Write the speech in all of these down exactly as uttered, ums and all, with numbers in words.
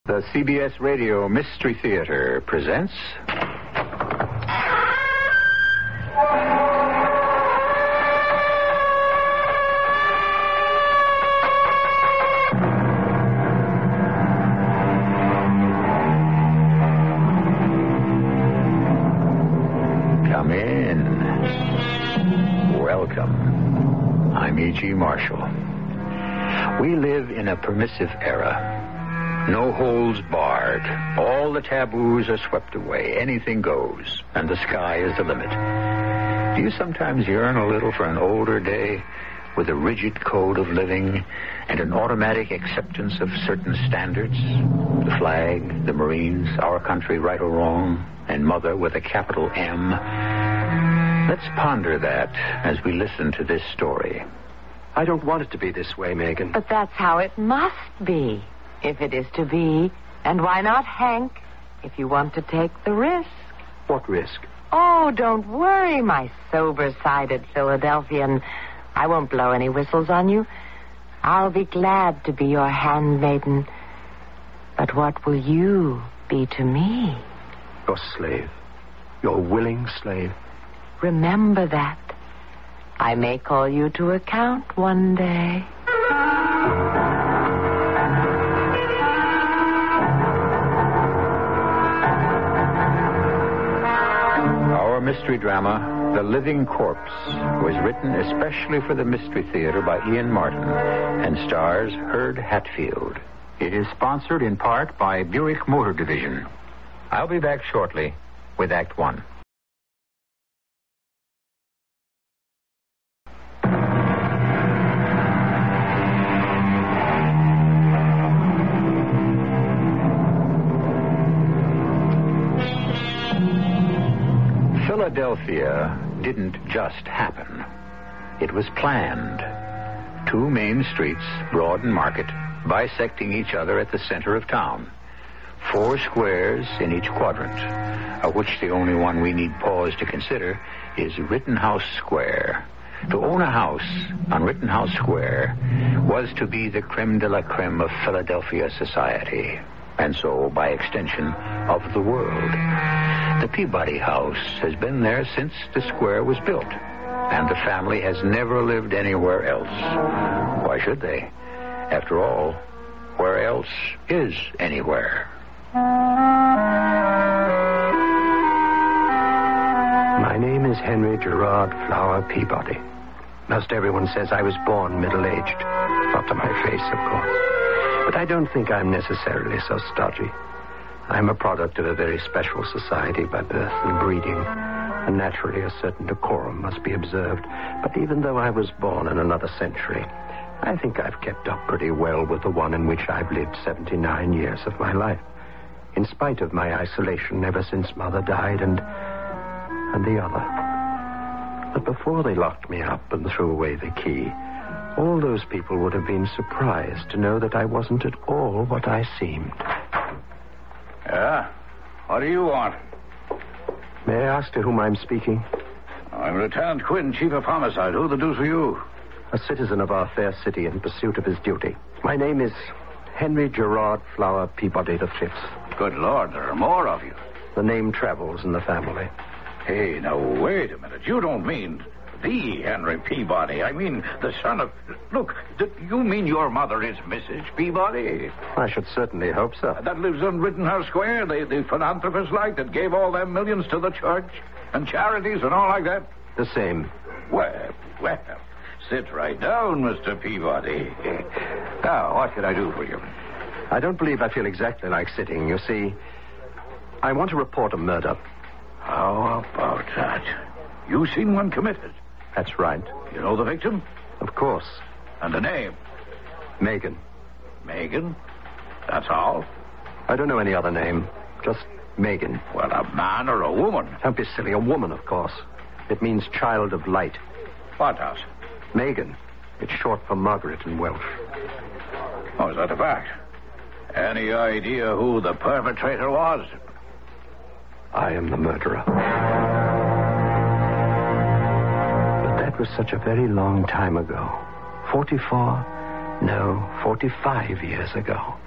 The C B S Radio Mystery Theater presents... Come in. Welcome. I'm E G. Marshall. We live in a permissive era. No holds barred. All the taboos are swept away. Anything goes, and the sky is the limit. Do you sometimes yearn a little for an older day with a rigid code of living and an automatic acceptance of certain standards? The flag, the Marines, our country, right or wrong, and Mother with a capital M. Let's ponder that as we listen to this story. I don't want it to be this way, Megan. But that's how it must be. If it is to be, and why not Hank, if you want to take the risk? What risk? Oh, don't worry, my sober-sided Philadelphian. I won't blow any whistles on you. I'll be glad to be your handmaiden. But what will you be to me? Your slave. Your willing slave. Remember that. I may call you to account one day. Our mystery drama, The Living Corpse, was written especially for the Mystery Theater by Ian Martin and stars Hurd Hatfield. It is sponsored in part by Buick Motor Division. I'll be back shortly with Act One. Philadelphia didn't just happen. It was planned. Two main streets, Broad and Market, bisecting each other at the center of town. Four squares in each quadrant, of which the only one we need pause to consider is Rittenhouse Square. To own a house on Rittenhouse Square was to be the creme de la creme of Philadelphia society, and so, by extension, of the world. The Peabody House has been there since the square was built, and the family has never lived anywhere else. Why should they? After all, where else is anywhere? My name is Henry Girard Flower Peabody. Most everyone says I was born middle-aged. Not to my face, of course. But I don't think I'm necessarily so stodgy. I'm a product of a very special society by birth and breeding, and naturally a certain decorum must be observed. But even though I was born in another century, I think I've kept up pretty well with the one in which I've lived seventy-nine years of my life, in spite of my isolation ever since Mother died and and the other. But before they locked me up and threw away the key, all those people would have been surprised to know that I wasn't at all what I seemed. Yeah? What do you want? May I ask to whom I'm speaking? I'm Lieutenant Quinn, Chief of Homicide. Who the deuce are you? A citizen of our fair city in pursuit of his duty. My name is Henry Girard Flower Peabody the fifth. Good Lord, there are more of you. The name travels in the family. Hey, now, wait a minute. You don't mean the Henry Peabody. I mean the son of... Look, do you mean your mother is Missus Peabody? I should certainly hope so. That lives on Rittenhouse Square, the, the philanthropist like that gave all them millions to the church and charities and all like that? The same. Well, well, sit right down, Mister Peabody. Now, what can I do for you? I don't believe I feel exactly like sitting. You see, I want to report a murder. How about that? You seen one committed? That's right. You know the victim? Of course. And the name? Megan. Megan? That's all? I don't know any other name. Just Megan. Well, a man or a woman? Don't be silly. A woman, of course. It means child of light. What does? Megan. It's short for Margaret in Welsh. Oh, is that a fact? Any idea who the perpetrator was? I am the murderer. But that was such a very long time ago. Forty-four, no, forty-five years ago.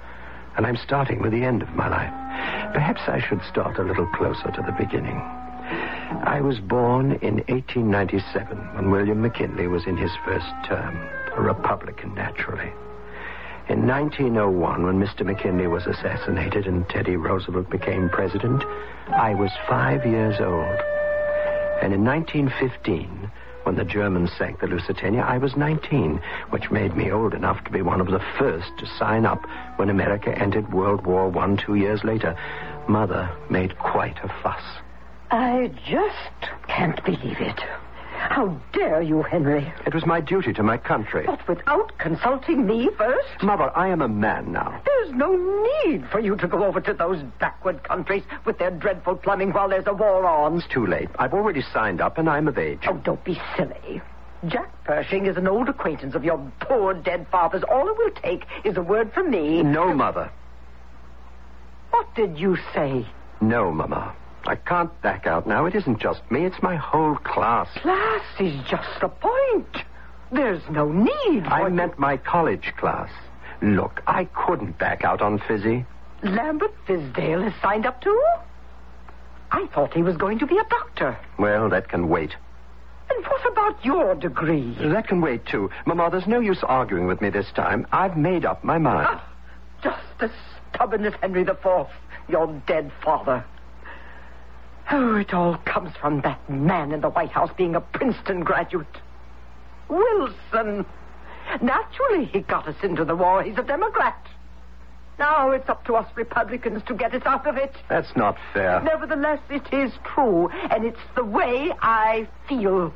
and I'm starting with the end of my life. Perhaps I should start a little closer to the beginning. I was born in eighteen ninety-seven when William McKinley was in his first term, a Republican naturally. In nineteen oh one, when Mister McKinley was assassinated and Teddy Roosevelt became president, I was five years old. And in nineteen fifteen, when the Germans sank the Lusitania, I was nineteen, which made me old enough to be one of the first to sign up when America entered World War One two years later. Mother made quite a fuss. I just can't believe it. How dare you, Henry? It was my duty to my country. But without consulting me first? Mother, I am a man now. There's no need for you to go over to those backward countries with their dreadful plumbing while there's a war on. It's too late. I've already signed up and I'm of age. Oh, don't be silly. Jack Pershing is an old acquaintance of your poor dead father's. All it will take is a word from me. No, Mother. What did you say? No, Mama. I can't back out now. It isn't just me. It's my whole class. Class is just the point. There's no need for I you. meant my college class. Look, I couldn't back out on Fizzy. Lambert Fisdale has signed up too? I thought he was going to be a doctor. Well, that can wait. And what about your degree? That can wait, too. Mama, there's no use arguing with me this time. I've made up my mind. Ah, just as stubborn as Henry the Fourth, your dead father. Oh, it all comes from that man in the White House being a Princeton graduate. Wilson. Naturally, he got us into the war. He's a Democrat. Now it's up to us Republicans to get us out of it. That's not fair. Nevertheless, it is true, and it's the way I feel.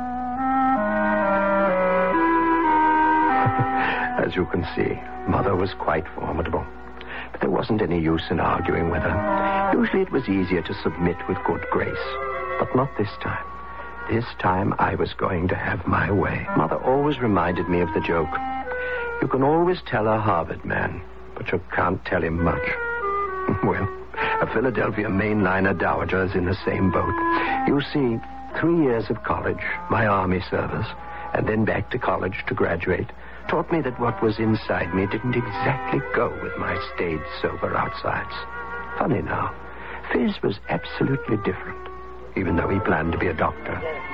As you can see, Mother was quite formidable. But there wasn't any use in arguing with her. Usually it was easier to submit with good grace. But not this time. This time I was going to have my way. Mother always reminded me of the joke. You can always tell a Harvard man, but you can't tell him much. Well, a Philadelphia mainliner dowager is in the same boat. You see, three years of college, my army service, and then back to college to graduate, taught me that what was inside me didn't exactly go with my staid, sober outsides. Funny now, Fizz was absolutely different, even though he planned to be a doctor.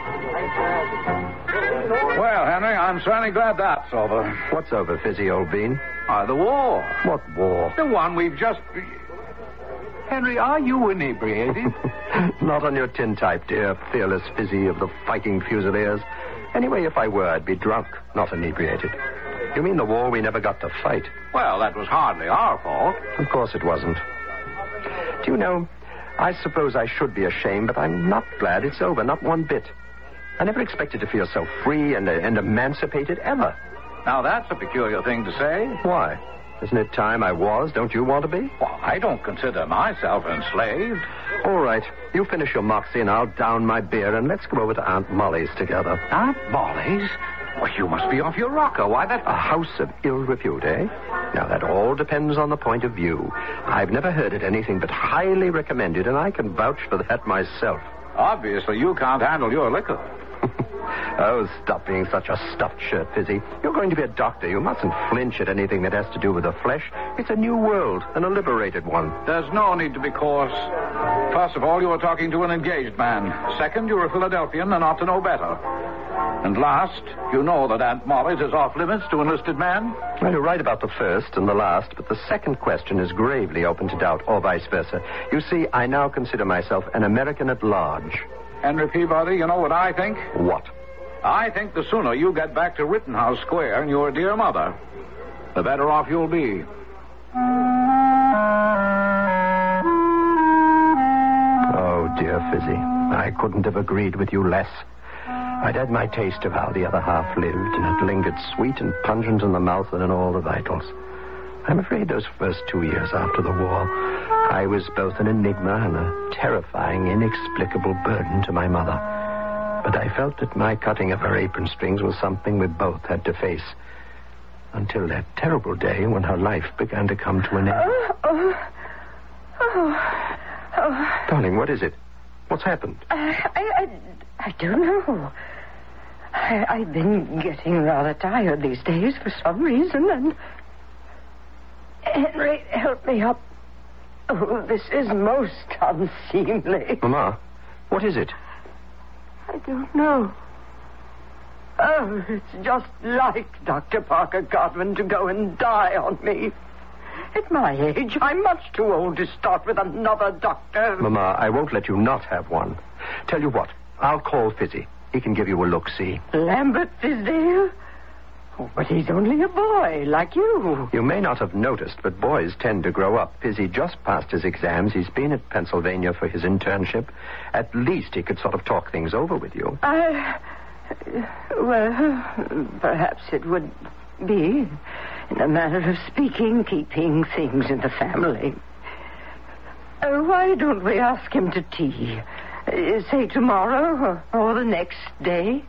Well, Henry, I'm certainly glad that's over. What's over, Fizzy, old bean? Uh, the war. What war? The one we've just... Henry, are you inebriated? Not on your tintype, dear fearless Fizzy of the fighting Fusiliers. Anyway, if I were, I'd be drunk, not inebriated. You mean the war we never got to fight? Well, that was hardly our fault. Of course it wasn't. Do you know, I suppose I should be ashamed, but I'm not glad it's over, not one bit. I never expected to feel so free and, uh, and emancipated, ever. Now, that's a peculiar thing to say. Why? Isn't it time I was? Don't you want to be? Well, I don't consider myself enslaved. All right. You finish your moxie and I'll down my beer and let's go over to Aunt Molly's together. Aunt Molly's? Well, you must be off your rocker. Why, that... A house of ill repute, eh? Now, that all depends on the point of view. I've never heard it anything but highly recommended, and I can vouch for that myself. Obviously, you can't handle your liquor. Oh, stop being such a stuffed shirt, Fizzy. You're going to be a doctor. You mustn't flinch at anything that has to do with the flesh. It's a new world, and a liberated one. There's no need to be coarse. First of all, you are talking to an engaged man. Second, you're a Philadelphian and ought to know better. And last, you know that Aunt Molly's is off limits to enlisted men? Well, you're right about the first and the last, but the second question is gravely open to doubt, or vice versa. You see, I now consider myself an American at large. Henry Peabody, you know what I think? What? I think the sooner you get back to Rittenhouse Square and your dear mother, the better off you'll be. Oh, dear Fizzy, I couldn't have agreed with you less. I'd had my taste of how the other half lived, and it lingered sweet and pungent in the mouth and in all the vitals. I'm afraid those first two years after the war, I was both an enigma and a terrifying, inexplicable burden to my mother. But I felt that my cutting of her apron strings was something we both had to face. Until that terrible day when her life began to come to an end. Oh, oh, oh, oh. Darling, what is it? What's happened? Uh, I, I, I don't know. I, I've been getting rather tired these days for some reason, and... Henry, help me up. Oh, this is most unseemly. Mama, what is it? I don't know. Oh, it's just like Doctor Parker Godwin to go and die on me. At my age, I'm much too old to start with another doctor. Mama, I won't let you not have one. Tell you what, I'll call Fizzy. He can give you a look-see. Lambert Fisdale? Oh, but he's only a boy, like you. You may not have noticed, but boys tend to grow up. Fizzy just passed his exams. He's been at Pennsylvania for his internship. At least he could sort of talk things over with you. I... Well, perhaps it would be, in a manner of speaking, keeping things in the family. Uh, why don't we ask him to tea? Uh, say tomorrow or, or the next day?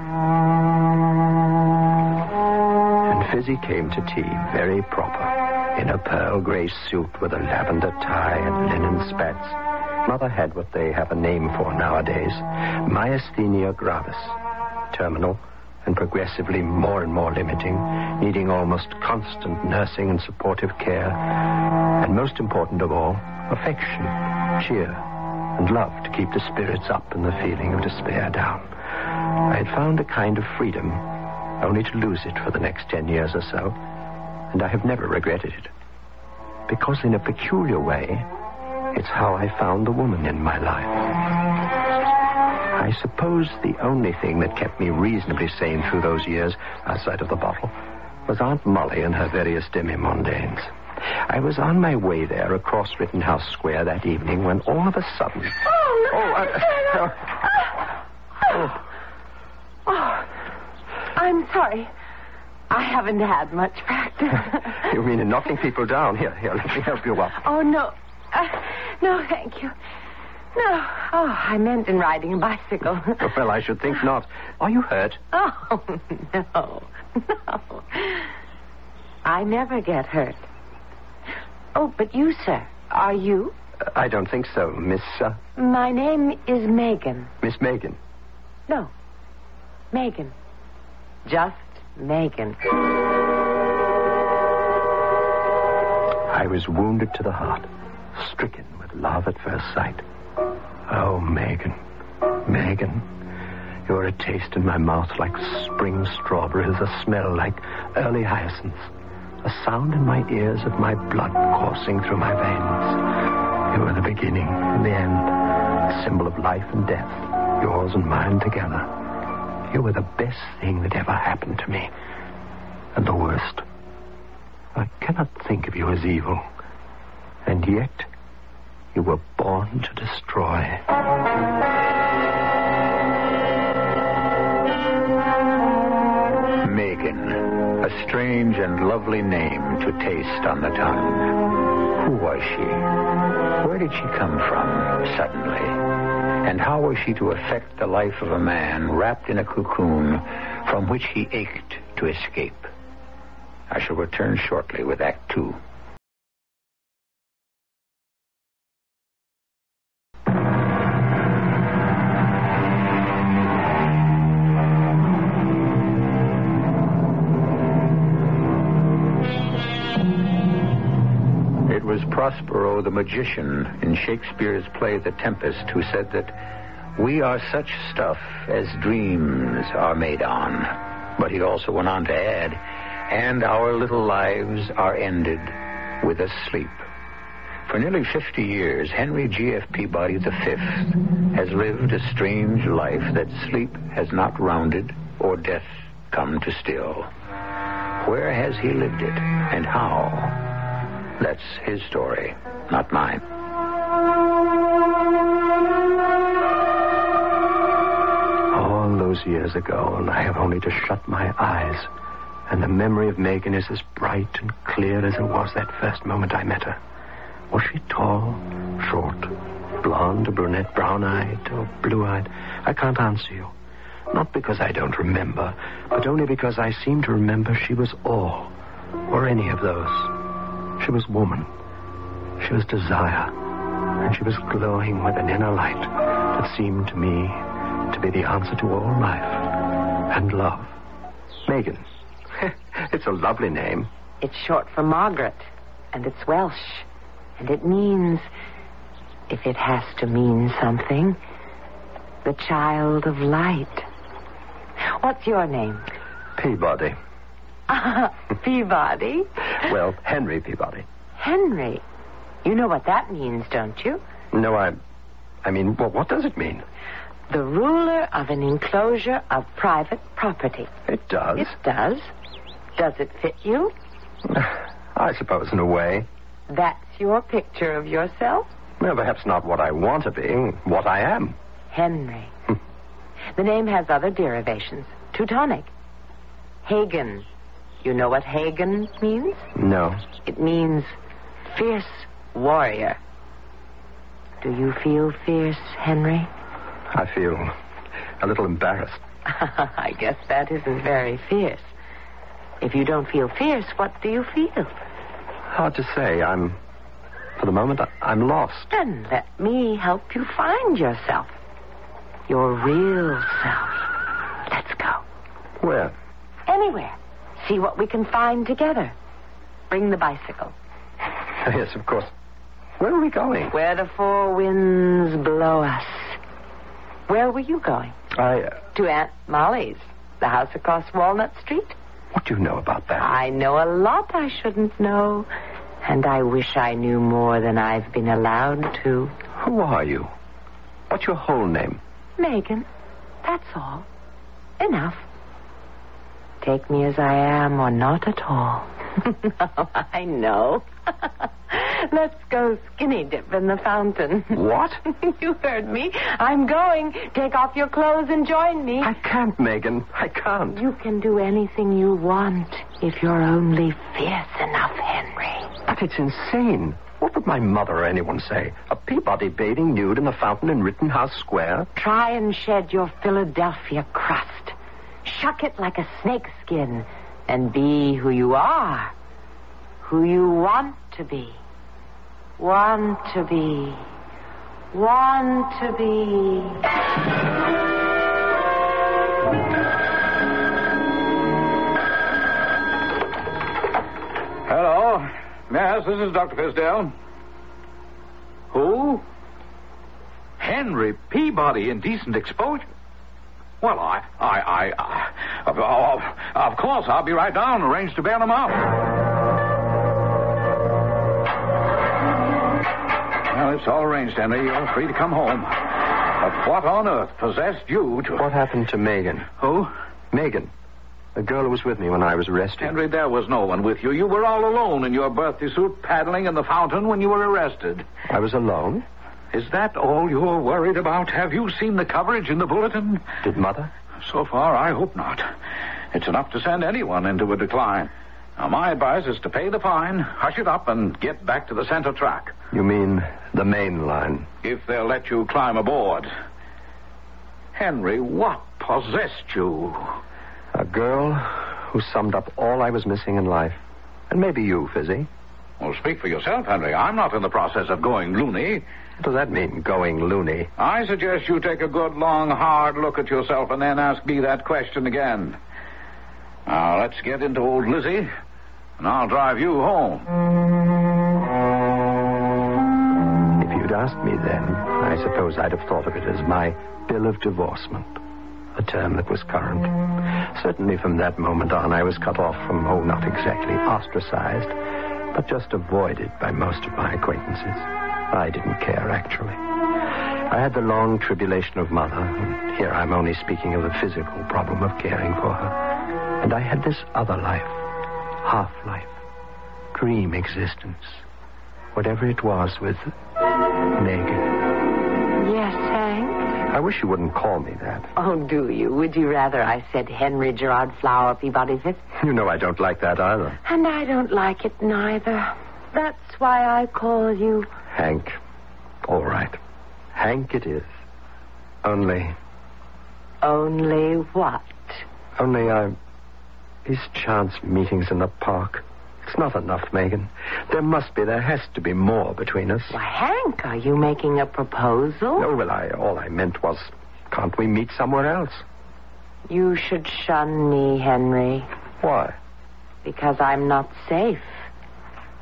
And Fizzy came to tea, very proper, in a pearl gray suit with a lavender tie and linen spats. Mother had what they have a name for nowadays, myasthenia gravis, terminal and progressively more and more limiting, needing almost constant nursing and supportive care, and most important of all, affection, cheer, and love to keep the spirits up and the feeling of despair down. I had found a kind of freedom, only to lose it for the next ten years or so, and I have never regretted it. Because in a peculiar way, it's how I found the woman in my life. I suppose the only thing that kept me reasonably sane through those years, outside of the bottle, was Aunt Molly and her various demi-mondaines. I was on my way there across Rittenhouse Square that evening when all of a sudden... Oh, oh, uh, uh, oh. oh. I'm sorry. I haven't had much practice. You mean in knocking people down? Here, here, let me help you up. Oh, no. Uh, no, thank you. No. Oh, I meant in riding a bicycle. Well, I should think not. Are you hurt? Oh, no. No. I never get hurt. Oh, but you, sir, are you? Uh, I don't think so, Miss... Uh... My name is Megan. Miss Megan? No. Megan. Just Megan. I was wounded to the heart, stricken with love at first sight. Oh, Megan, Megan, you're a taste in my mouth like spring strawberries, a smell like early hyacinths, a sound in my ears of my blood coursing through my veins. You were the beginning and the end, a symbol of life and death, yours and mine together. You were the best thing that ever happened to me, and the worst. I cannot think of you as evil, and yet... you were born to destroy. Megan, a strange and lovely name to taste on the tongue. Who was she? Where did she come from, suddenly? And how was she to affect the life of a man wrapped in a cocoon from which he ached to escape? I shall return shortly with Act Two. It was Prospero the magician in Shakespeare's play The Tempest who said that we are such stuff as dreams are made on. But he also went on to add, and our little lives are ended with a sleep. For nearly fifty years, Henry G F Peabody the fifth has lived a strange life that sleep has not rounded or death come to still. Where has he lived it, and how? That's his story, not mine. All those years ago, and I have only to shut my eyes, and the memory of Megan is as bright and clear as it was that first moment I met her. Was she tall, short, blonde, or brunette, brown-eyed, or blue-eyed? I can't answer you. Not because I don't remember, but only because I seem to remember she was all, or any of those. She was woman. She was desire. And she was glowing with an inner light that seemed to me to be the answer to all life and love. Megan. It's a lovely name. It's short for Margaret. and it's Welsh. And it means, if it has to mean something, the child of light. What's your name? Peabody. Ah, Peabody? Well, Henry Peabody. Henry. You know what that means, don't you? No, I... I mean, well, what does it mean? The ruler of an enclosure of private property. It does. It does. Does it fit you? I suppose, in a way. That's your picture of yourself? Well, perhaps not what I want to be, what I am. Henry. The name has other derivations. Teutonic. Hagen. You know what Hagen means? No. It means fierce warrior. Do you feel fierce, Henry? I feel a little embarrassed. I guess that isn't very fierce. If you don't feel fierce, what do you feel? Hard to say. I'm, for the moment, I'm lost. Then let me help you find yourself. Your real self. Let's go. Where? Anywhere. See what we can find together. Bring the bicycle. Yes, of course. Where are we going? Where the four winds blow us. Where were you going? I... Uh... To Aunt Molly's, the house across Walnut Street. What do you know about that? I know a lot I shouldn't know. And I wish I knew more than I've been allowed to. Who are you? What's your whole name? Megan. That's all. Enough. Take me as I am or not at all. No, I know. Let's go skinny dip in the fountain. What? You heard me. I'm going. Take off your clothes and join me. I can't, Megan. I can't. You can do anything you want if you're only fierce enough, Henry. But it's insane. What would my mother or anyone say? A Peabody bathing nude in the fountain in Rittenhouse Square? Try and shed your Philadelphia crust. Shuck it like a snakeskin and be who you are. Who you want to be. Want to be. Want to be. Hello. Yes, this is Doctor Fisdale. Who? Henry Peabody, indecent exposure. Well, I, I, I, I of, of, of course, I'll be right down, arrange to bail him out. Well, it's all arranged, Henry. You're free to come home. But what on earth possessed you to... What happened to Megan? Who? Megan. The girl who was with me when I was arrested. Henry, there was no one with you. You were all alone in your birthday suit paddling in the fountain when you were arrested. I was alone? Is that all you're worried about? Have you seen the coverage in the bulletin? Did Mother? So far, I hope not. It's enough to send anyone into a decline. Now, my advice is to pay the fine, hush it up, and get back to the center track. You mean the main line? If they'll let you climb aboard. Henry, what possessed you? A girl who summed up all I was missing in life. And maybe you, Fizzy. Well, speak for yourself, Henry. I'm not in the process of going loony. What does that mean, going loony? I suggest you take a good, long, hard look at yourself and then ask me that question again. Now, let's get into old Lizzie, and I'll drive you home. If you'd asked me then, I suppose I'd have thought of it as my bill of divorcement, a term that was current. Certainly from that moment on, I was cut off from, oh, not exactly ostracized, but just avoided by most of my acquaintances. I didn't care, actually. I had the long tribulation of Mother, and here I'm only speaking of the physical problem of caring for her. And I had this other life, half-life, dream existence, whatever it was with Megan. Yes, Hank? I wish you wouldn't call me that. Oh, do you? Would you rather I said Henry Girard Flower Peabody the Fifth? You know I don't like that either. And I don't like it neither. That's why I call you... Hank. All right. Hank it is. Only... Only what? Only I... These chance meetings in the park. It's not enough, Megan. There must be, there has to be more between us. Why, Hank, are you making a proposal? No, well, I, all I meant was, can't we meet somewhere else? You should shun me, Henry. Why? Because I'm not safe.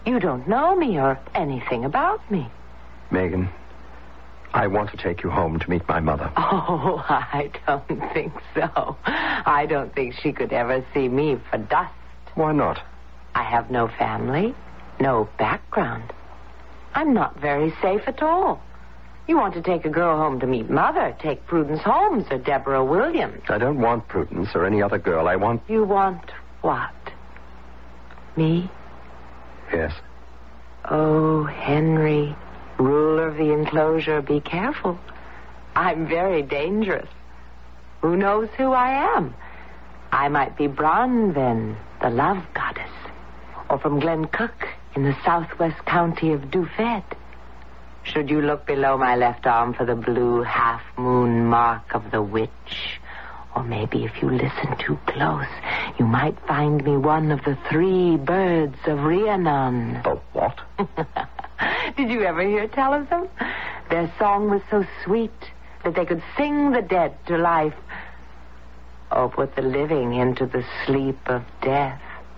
You don't know me or anything about me. Megan, I want to take you home to meet my mother. Oh, I don't think so. I don't think she could ever see me for dust. Why not? I have no family, no background. I'm not very safe at all. You want to take a girl home to meet Mother, take Prudence Holmes or Deborah Williams. I don't want Prudence or any other girl. I want... You want what? Me? Yes. Oh, Henry, ruler of the enclosure, be careful. I'm very dangerous. Who knows who I am? I might be Bronwen, the love goddess, or from Glencook in the southwest county of Dufed. Should you look below my left arm for the blue half-moon mark of the witch, or maybe if you listen too close, you might find me one of the three birds of Rhiannon. The what? Did you ever hear tell of them? Their song was so sweet that they could sing the dead to life, or put the living into the sleep of death.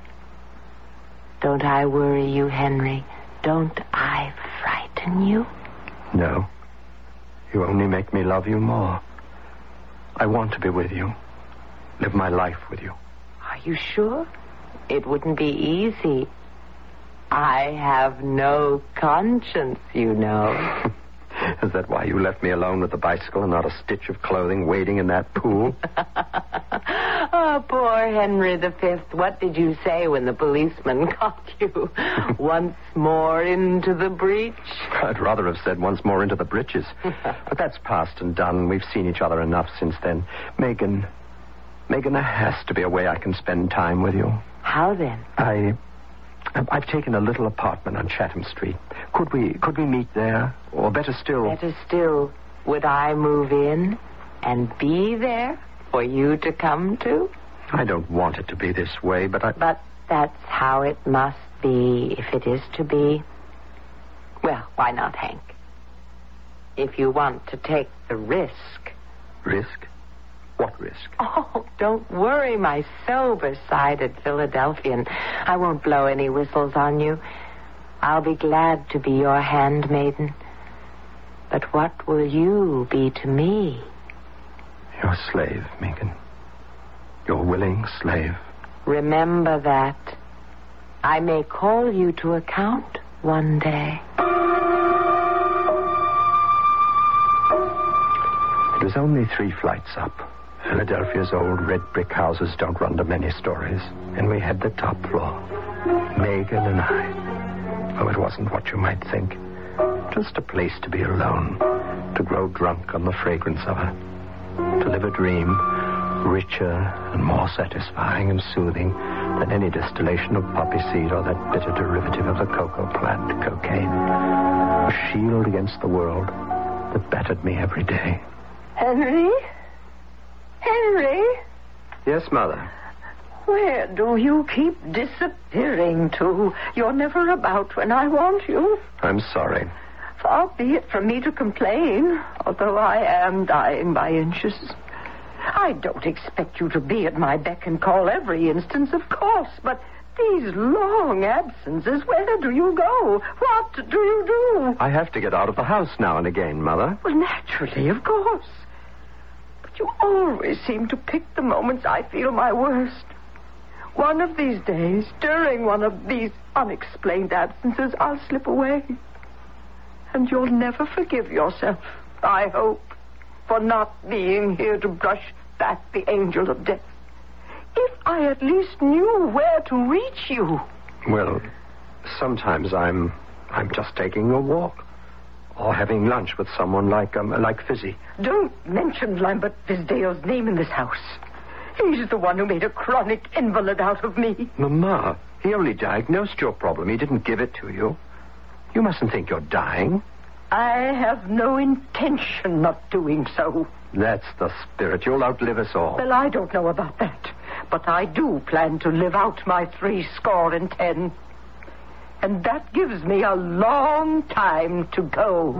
Don't I worry you, Henry? Don't I frighten you? No. You only make me love you more. I want to be with you. Live my life with you. Are you sure? It wouldn't be easy. I have no conscience, you know. Is that why you left me alone with the bicycle and not a stitch of clothing waiting in that pool? Oh, poor Henry the Fifth. What did you say when the policeman caught you? Once more into the breach? I'd rather have said once more into the breeches. But that's past and done. We've seen each other enough since then. Megan, Megan, there has to be a way I can spend time with you. How then? I... I've taken a little apartment on Chatham Street. Could we could we meet there? Or better still... Better still, would I move in and be there for you to come to? I don't want it to be this way, but I... But that's how it must be, if it is to be. Well, why not, Hank? If you want to take the risk. Risk? What risk? Oh, don't worry, my sober-sided Philadelphian. I won't blow any whistles on you. I'll be glad to be your handmaiden. But what will you be to me? Your slave, Megan. Your willing slave. Remember that. I may call you to account one day. It was only three flights up. Philadelphia's old red brick houses don't run to many stories. And we had the top floor. Megan and I. Oh, it wasn't what you might think. Just a place to be alone. To grow drunk on the fragrance of her. To live a dream richer and more satisfying and soothing than any distillation of poppy seed or that bitter derivative of the cocoa plant, cocaine. A shield against the world that battered me every day. Henry? Henry? Yes, Mother. Where do you keep disappearing to? You're never about when I want you. I'm sorry. Far be it from me to complain, although I am dying by inches. I don't expect you to be at my beck and call every instance, of course, but these long absences, where do you go? What do you do? I have to get out of the house now and again, Mother. Well, naturally, of course. But you always seem to pick the moments I feel my worst. One of these days, during one of these unexplained absences, I'll slip away. And you'll never forgive yourself, I hope, for not being here to brush back the angel of death. If I at least knew where to reach you. Well, sometimes I'm I'm just taking a walk. Or having lunch with someone like um, like Fizzy. Don't mention Lambert Fisdale's name in this house. He's the one who made a chronic invalid out of me. Mama, he only diagnosed your problem. He didn't give it to you. You mustn't think you're dying. I have no intention of doing so. That's the spirit. You'll outlive us all. Well, I don't know about that. But I do plan to live out my three score and ten. And that gives me a long time to go.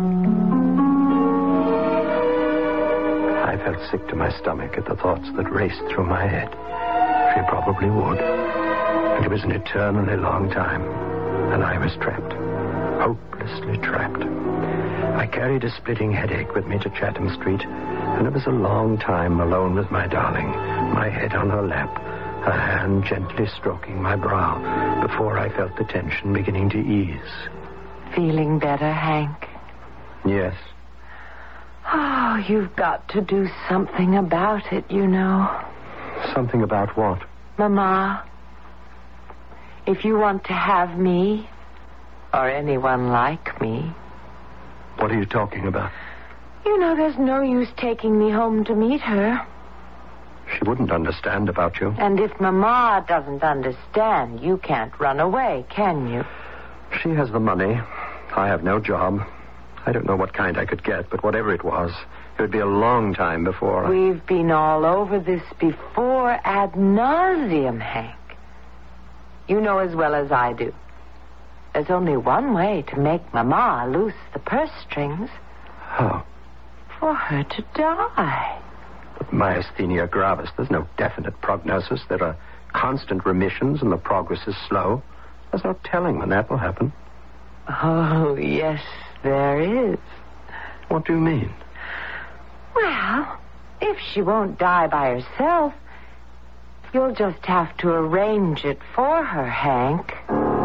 I felt sick to my stomach at the thoughts that raced through my head. She probably would. And it was an eternally long time. And I was trapped. Hopelessly trapped. I carried a splitting headache with me to Chatham Street, and it was a long time alone with my darling, my head on her lap, her hand gently stroking my brow, before I felt the tension beginning to ease. Feeling better, Hank? Yes. Oh, you've got to do something about it, you know. Something about what? Mama, if you want to have me, or anyone like me... What are you talking about? You know, there's no use taking me home to meet her. She wouldn't understand about you. And if Mama doesn't understand, you can't run away, can you? She has the money. I have no job. I don't know what kind I could get, but whatever it was, it would be a long time before I... We've been all over this before ad nauseum, Hank. You know as well as I do. There's only one way to make Mama loose the purse strings. How? For her to die. But myasthenia gravis, there's no definite prognosis. There are constant remissions and the progress is slow. There's no telling when that will happen. Oh, yes, there is. What do you mean? Well, if she won't die by herself, you'll just have to arrange it for her, Hank.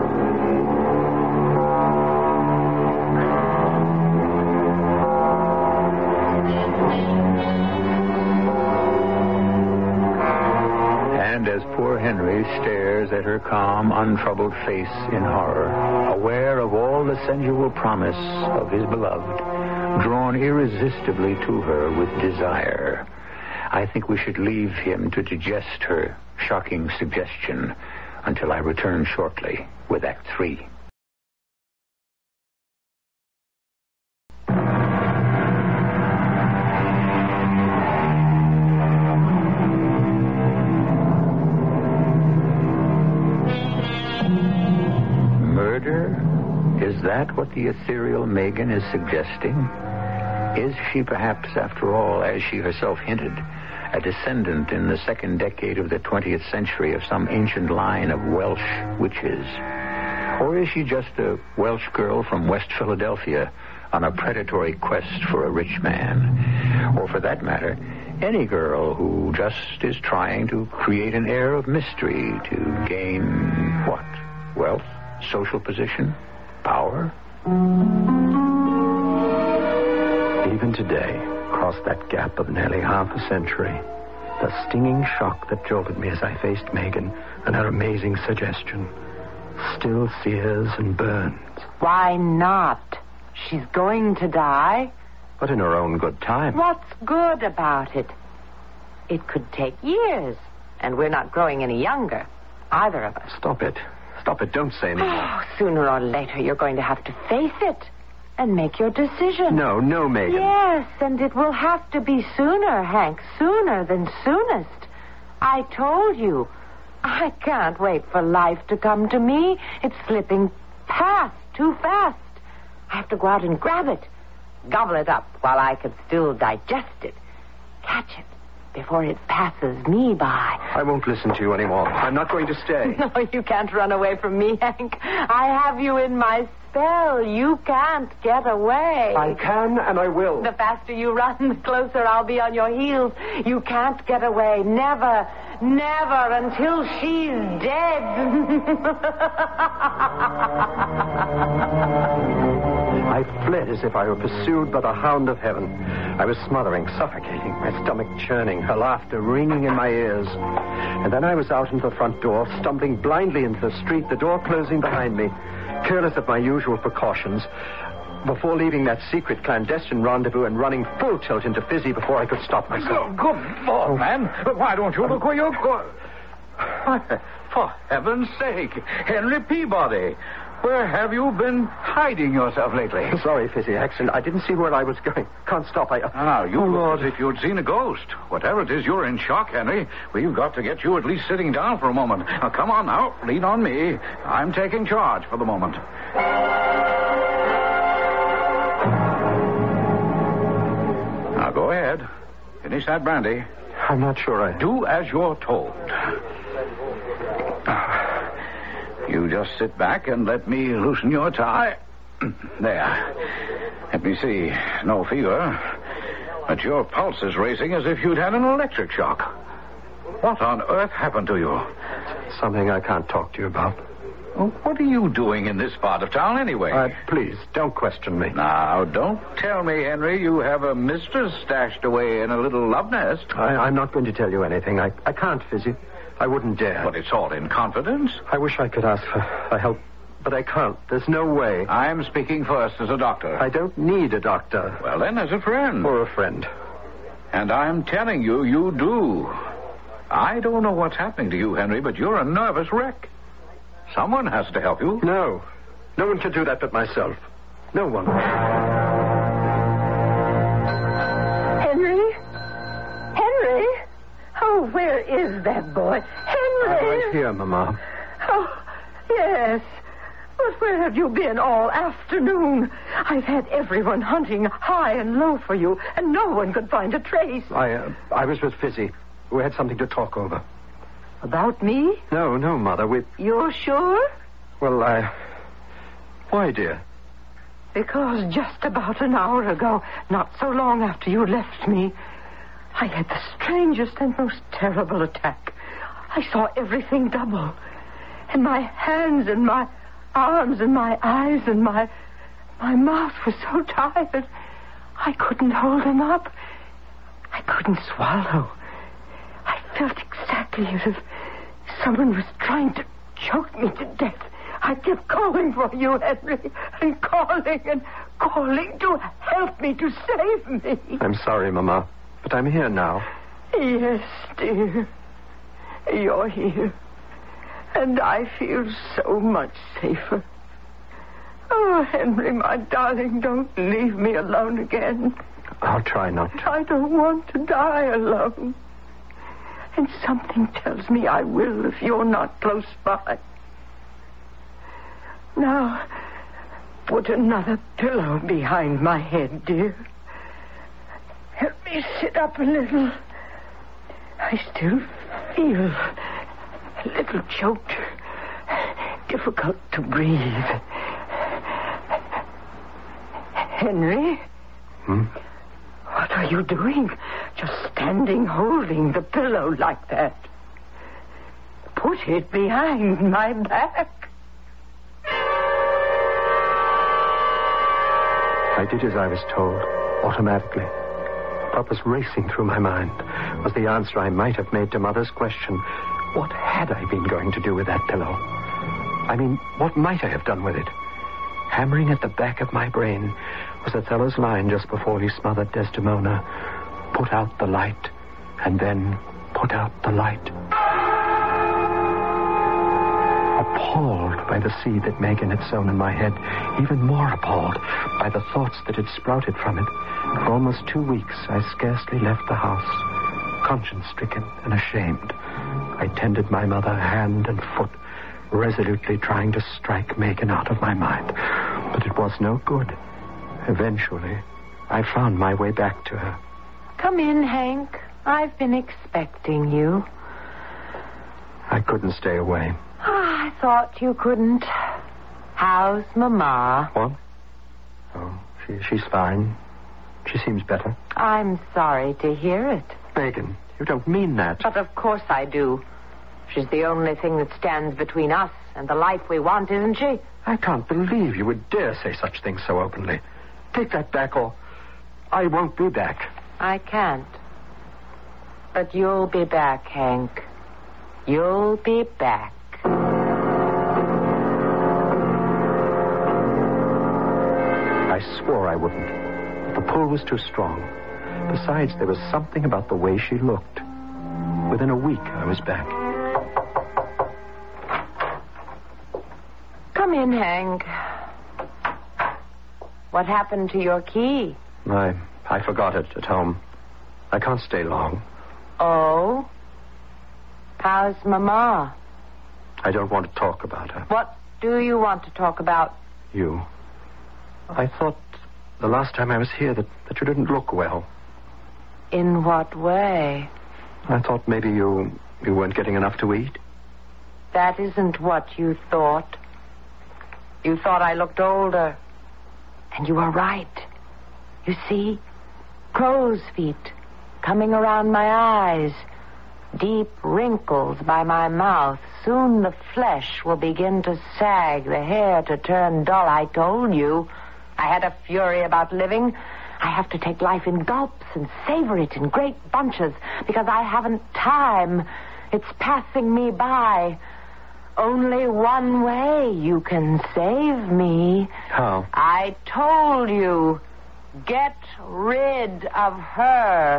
And as poor Henry stares at her calm, untroubled face in horror, aware of all the sensual promise of his beloved, drawn irresistibly to her with desire, I think we should leave him to digest her shocking suggestion until I return shortly with Act Three. Is that what the ethereal Megan is suggesting? Is she perhaps, after all, as she herself hinted, a descendant in the second decade of the twentieth century of some ancient line of Welsh witches? Or is she just a Welsh girl from West Philadelphia on a predatory quest for a rich man? Or, for that matter, any girl who just is trying to create an air of mystery to gain what? Wealth? Social position? Power? Even today, across that gap of nearly half a century, the stinging shock that jolted me as I faced Megan and her amazing suggestion still sears and burns. Why not? She's going to die. But in her own good time. What's good about it? It could take years, and we're not growing any younger, either of us. Stop it. Stop it. Don't say anything. Oh, sooner or later, you're going to have to face it and make your decision. No, no, Megan. Yes, and it will have to be sooner, Hank. Sooner than soonest. I told you. I can't wait for life to come to me. It's slipping past too fast. I have to go out and grab it. Gobble it up while I can still digest it. Catch it before it passes me by. I won't listen to you anymore. I'm not going to stay. No, you can't run away from me, Hank. I have you in my spell. You can't get away. I can and I will. The faster you run, the closer I'll be on your heels. You can't get away. Never, never until she's dead. I fled as if I were pursued by the hound of heaven. I was smothering, suffocating, my stomach churning, her laughter ringing in my ears. And then I was out into the front door, stumbling blindly into the street, the door closing behind me, careless of my usual precautions, before leaving that secret clandestine rendezvous and running full tilt into Fizzy before I could stop myself. Good, good Lord, man. Why don't you look where you're going? For heaven's sake, Henry Peabody. Where have you been hiding yourself lately? Sorry, Fizzy, accident. I didn't see where I was going. Can't stop. I... Ah, you look as if you'd seen a ghost. Whatever it is, you're in shock, Henry. We've got to get you at least sitting down for a moment. Now, come on now. Lean on me. I'm taking charge for the moment. Now, go ahead. Finish that brandy. I'm not sure I... Do as you're told. You just sit back and let me loosen your tie. There. Let me see. No fever. But your pulse is racing as if you'd had an electric shock. What on earth happened to you? Something I can't talk to you about. Well, what are you doing in this part of town anyway? Uh, please, don't question me. Now, don't tell me, Henry, you have a mistress stashed away in a little love nest. I, I'm not going to tell you anything. I, I can't, Fizzy. I wouldn't dare. But it's all in confidence. I wish I could ask for, for help, but I can't. There's no way. I'm speaking first as a doctor. I don't need a doctor. Well, then, as a friend. Or a friend. And I'm telling you, you do. I don't know what's happening to you, Henry, but you're a nervous wreck. Someone has to help you. No. No one can do that but myself. No one. Henry? Henry? Oh, where is that boy? Henry! Right here, Mama. Oh, yes. But where have you been all afternoon? I've had everyone hunting high and low for you, and no one could find a trace. I, uh, I was with Fizzy. We had something to talk over. About me? No, no, Mother. We... You're sure? Well, I... Why, dear? Because just about an hour ago, not so long after you left me, I had the strangest and most terrible attack. I saw everything double. And my hands and my arms and my eyes and my... My mouth was so tired, I couldn't hold them up. I couldn't swallow. I felt exactly as if someone was trying to choke me to death. I kept calling for you, Henry, and calling and calling to help me, to save me. I'm sorry, Mama, but I'm here now. Yes, dear. You're here. And I feel so much safer. Oh, Henry, my darling, don't leave me alone again. I'll try not to. I don't want to die alone. And something tells me I will if you're not close by. Now, put another pillow behind my head, dear. Help me sit up a little. I still feel a little choked. Difficult to breathe. Henry? Hmm? What are you doing? Just standing holding the pillow like that. Put it behind my back. I did as I was told, automatically. What was racing through my mind was the answer I might have made to Mother's question. What had I been going to do with that pillow? I mean, what might I have done with it? Hammering at the back of my brain was Othello's line just before he smothered Desdemona. Put out the light, and then put out the light. Appalled by the seed that Megan had sown in my head, even more appalled by the thoughts that had sprouted from it, for almost two weeks I scarcely left the house, conscience-stricken and ashamed. I tended my mother hand and foot, resolutely trying to strike Megan out of my mind. But it was no good. Eventually, I found my way back to her. Come in, Hank. I've been expecting you. I couldn't stay away. Ah, I thought you couldn't. How's Mama? What? Oh, she, she's fine. She seems better. I'm sorry to hear it. Megan, you don't mean that. But of course I do. She's the only thing that stands between us and the life we want, isn't she? I can't believe you would dare say such things so openly. Take that back, or I won't be back. I can't. But you'll be back, Hank. You'll be back. I swore I wouldn't. But the pull was too strong. Besides, there was something about the way she looked. Within a week, I was back. Come in, Hank. What happened to your key? I, I forgot it at home. I can't stay long. Oh? How's Mama? I don't want to talk about her. What do you want to talk about? You. I thought the last time I was here that, that you didn't look well. In what way? I thought maybe you you weren't getting enough to eat. that isn't what you thought. You thought I looked older. And you were right. You see? Crow's feet coming around my eyes. Deep wrinkles by my mouth. Soon the flesh will begin to sag, the hair to turn dull. I told you. I had a fury about living. I have to take life in gulps and savor it in great bunches because I haven't time. It's passing me by. Only one way you can save me. How? I told you. Get rid of her.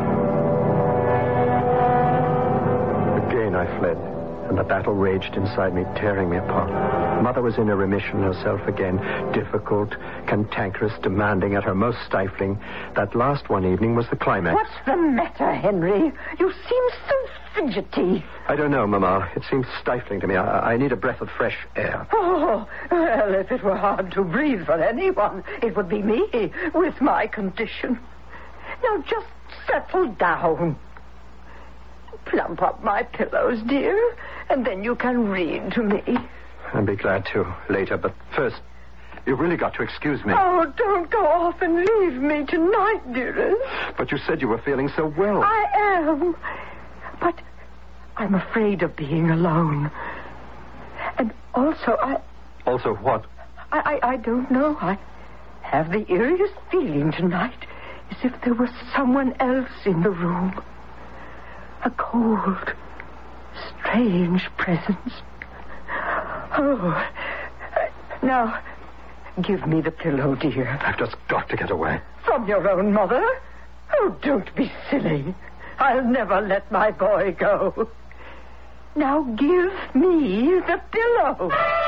Again I fled, and the battle raged inside me, tearing me apart. Mother was in a remission herself again, difficult, cantankerous, demanding at her most stifling. That last one evening was the climax. What's the matter, Henry? You seem so fidgety. I don't know, Mama. It seems stifling to me. I, I need a breath of fresh air. Oh, well, if it were hard to breathe for anyone, it would be me, with my condition. Now, just settle down. Plump up my pillows, dear, and then you can read to me. I'll be glad to later, but first, you've really got to excuse me. Oh, don't go off and leave me tonight, dearest. But you said you were feeling so well. I am, but I'm afraid of being alone. And also, I... Also what? I, I, I don't know. I have the eeriest feeling tonight, as if there was someone else in the room. A cold, strange presence. Oh, now, give me the pillow, dear. I've just got to get away. From your own mother? Oh, don't be silly. I'll never let my boy go. Now give me the pillow.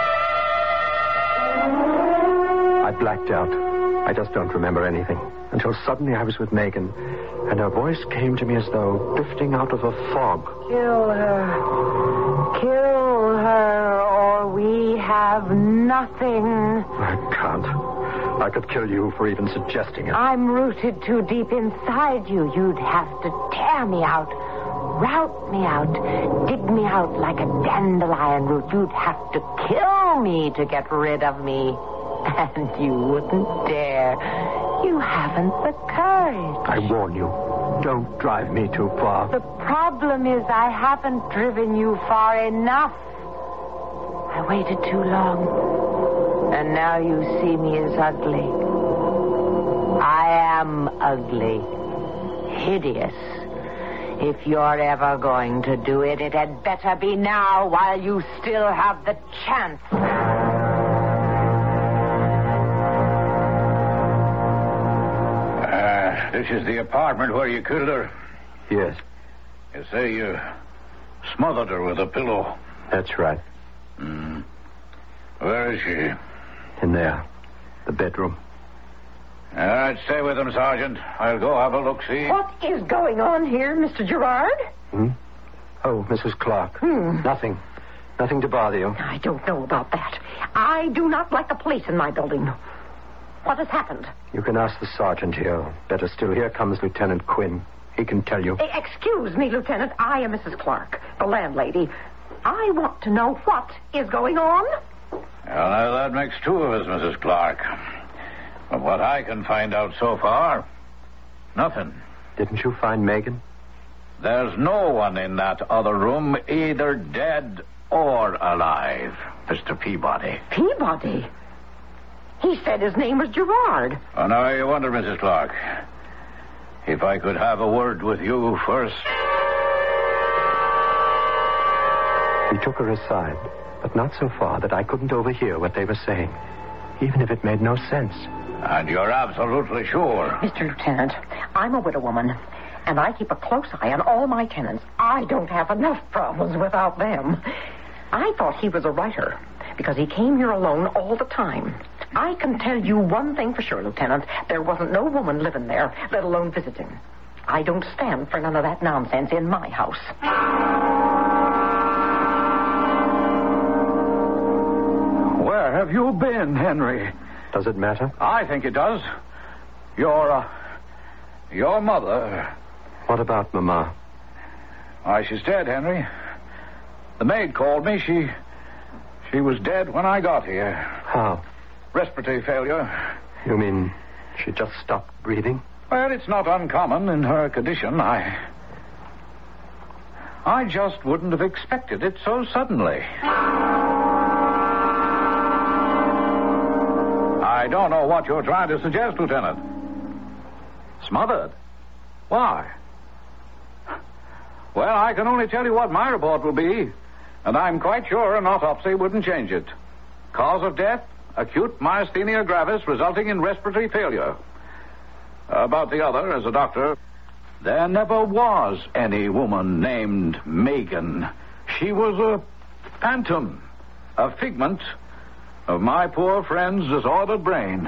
I blacked out. I just don't remember anything. Until suddenly I was with Megan, and her voice came to me as though drifting out of a fog. Kill her. Kill her, or we have nothing. I can't. I could kill you for even suggesting it. I'm rooted too deep inside you. You'd have to tear me out, rout me out, dig me out like a dandelion root. You'd have to kill me to get rid of me. And you wouldn't dare. You haven't the courage. I warn you, don't drive me too far. The problem is I haven't driven you far enough. I waited too long. And now you see me as ugly. I am ugly. Hideous. If you're ever going to do it, it had better be now while you still have the chance. This is the apartment where you killed her. Yes. You say you smothered her with a pillow. That's right. Hmm. Where is she? In there. The bedroom. All right, stay with them, Sergeant. I'll go have a look-see. What is going on here, Mister Girard? Hmm? Oh, Missus Clark. Hmm. Nothing. Nothing to bother you. I don't know about that. I do not like the police in my building. What has happened? You can ask the sergeant here. Better still, here comes Lieutenant Quinn. He can tell you. Excuse me, Lieutenant. I am Missus Clark, the landlady. I want to know what is going on. Well, now, that makes two of us, Missus Clark. From what I can find out so far, nothing. Didn't you find Megan? There's no one in that other room, either dead or alive, Mister Peabody. Peabody? He said his name was Girard. Oh, now, you wonder, Missus Clark, if I could have a word with you first. He took her aside, but not so far that I couldn't overhear what they were saying, even if it made no sense. And you're absolutely sure? Mister Lieutenant, I'm a widow woman, and I keep a close eye on all my tenants. I don't have enough problems without them. I thought he was a writer, because he came here alone all the time. I can tell you one thing for sure, Lieutenant. There wasn't no woman living there, let alone visiting. I don't stand for none of that nonsense in my house. Where have you been, Henry? Does it matter? I think it does. Your, uh, your mother... What about Mama? Why, she's dead, Henry. The maid called me. She... She was dead when I got here. How? Respiratory failure. You mean she just stopped breathing? Well, it's not uncommon in her condition. I... I just wouldn't have expected it so suddenly. I don't know what you're trying to suggest, Lieutenant. Smothered? Why? Well, I can only tell you what my report will be, and I'm quite sure an autopsy wouldn't change it. Cause of death, acute myasthenia gravis resulting in respiratory failure. About the other, as a doctor, there never was any woman named Megan. She was a phantom, a figment of my poor friend's disordered brain.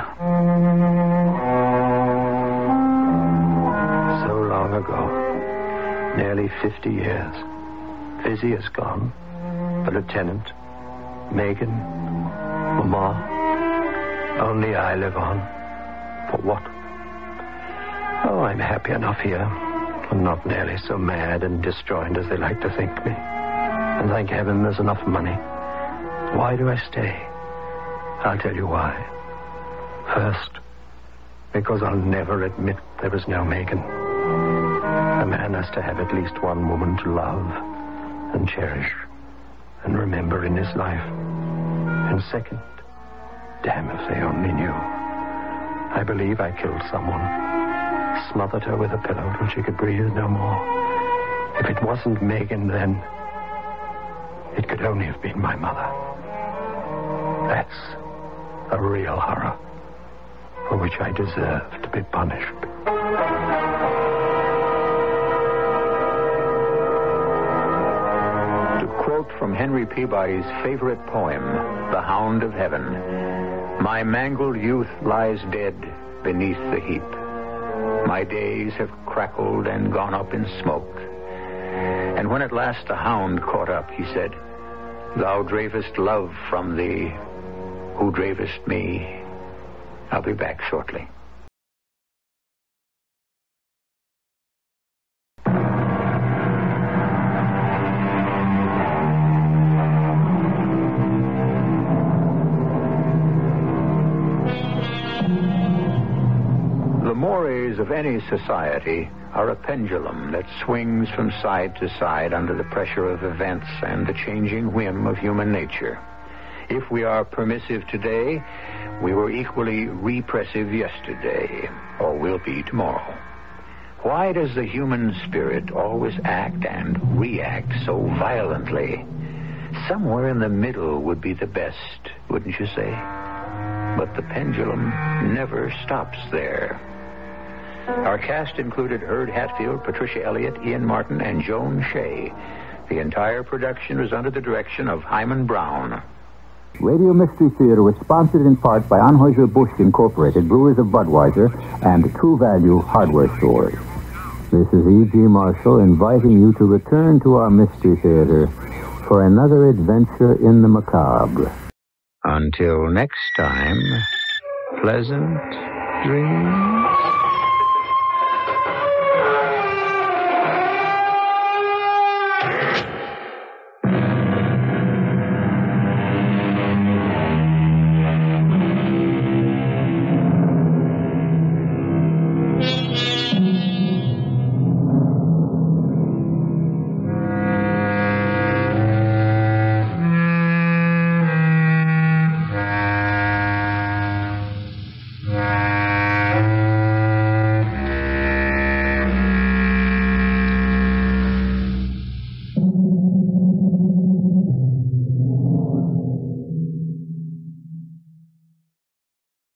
So long ago, nearly fifty years. Fizzy is gone. The lieutenant, Megan, Mama. Only I live on. For what? Oh, I'm happy enough here. I'm not nearly so mad and disjoined as they like to think me. And thank heaven there's enough money. Why do I stay? I'll tell you why. First, because I'll never admit there was no Megan. A man has to have at least one woman to love and cherish and remember in his life. And second, damn if they only knew. I believe I killed someone. Smothered her with a pillow till she could breathe no more. If it wasn't Megan, then it could only have been my mother. That's a real horror for which I deserve to be punished. To quote from Henry Peabody's favorite poem, The Hound of Heaven, my mangled youth lies dead beneath the heap. My days have crackled and gone up in smoke. And when at last the hound caught up, he said, thou dravest love from thee, who dravest me. I'll be back shortly. The mores of any society are a pendulum that swings from side to side under the pressure of events and the changing whim of human nature. If we are permissive today, we were equally repressive yesterday, or will be tomorrow. Why does the human spirit always act and react so violently? Somewhere in the middle would be the best, wouldn't you say? But the pendulum never stops there. Our cast included Hurd Hatfield, Patricia Elliott, Ian Martin, and Joan Shea. The entire production was under the direction of Hyman Brown. Radio Mystery Theater was sponsored in part by Anheuser-Busch Incorporated, Brewers of Budweiser, and True Value Hardware Stores. This is E G. Marshall inviting you to return to our Mystery Theater for another adventure in the macabre. Until next time, pleasant dreams.